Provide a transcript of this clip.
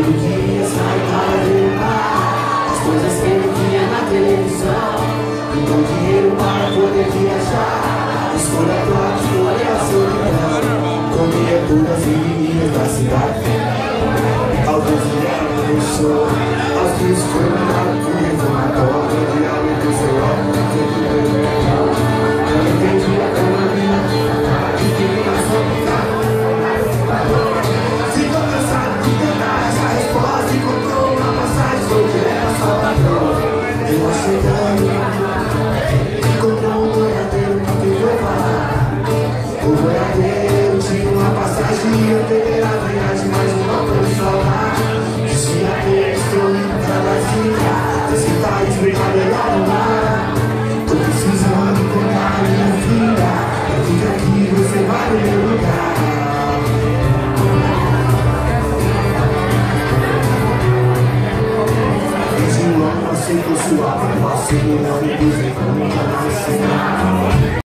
Todo dia sai para ver o mar, as coisas que ele via na televisão. Então dinheiro para poder viajar, escolha a tua escolha a solidão. Comia todas as meninas da cidade, alguns vieram no show, aos que foi mandado por reformatório, o diabo do seu ódio, eu não entendia como a minha que queria só ficar. Ficou cansado de tentar essa resposta, encontrou uma passagem, foi direto a Salvador. Eu chegando, encontrou um boiadeiro que veio falar. O boiadeiro tinha uma passagem, ia perder a viagem, mas não pôde salvar. Dizia que estou indo pra Brasília, desse país bem melhor no mar. Tô precisando contar minha vida, fica aqui, você vai no meu lugar. Aceitou sua proposta, não me dizer como